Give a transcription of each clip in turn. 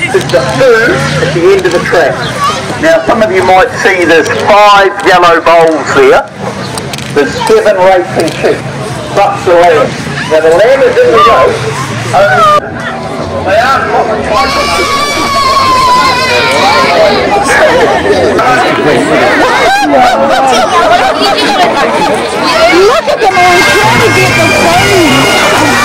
is the food at the end of the track. Now some of you might see there's 5 yellow bowls there. There's 7 racing sheep, plus the lamb. Now the lamb is in the goat. They are Look at the man trying to get the food.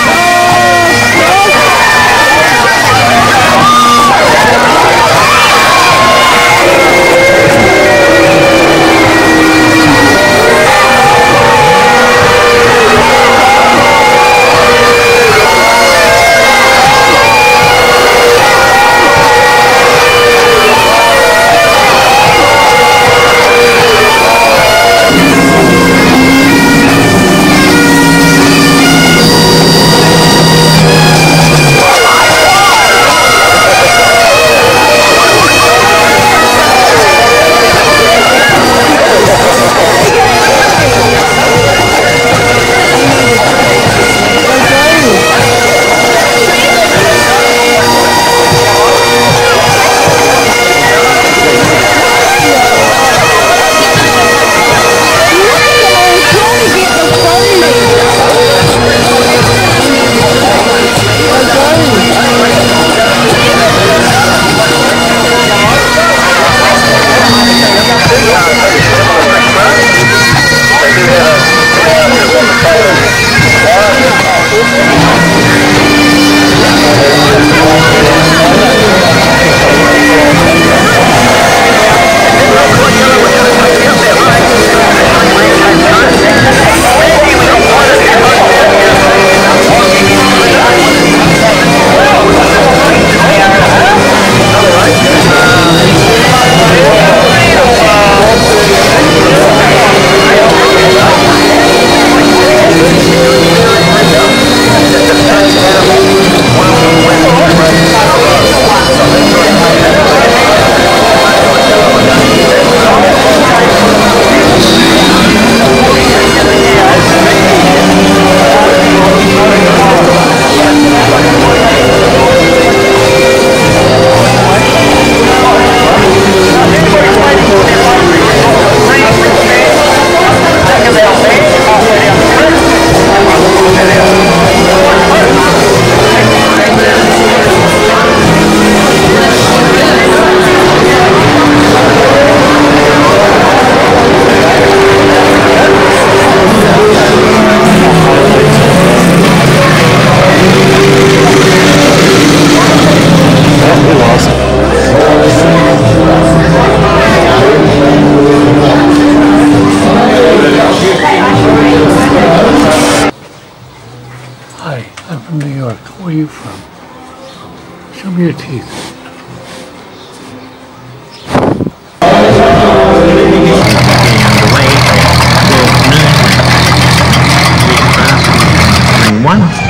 Where are you from? Show me your teeth. Underway till noon. One.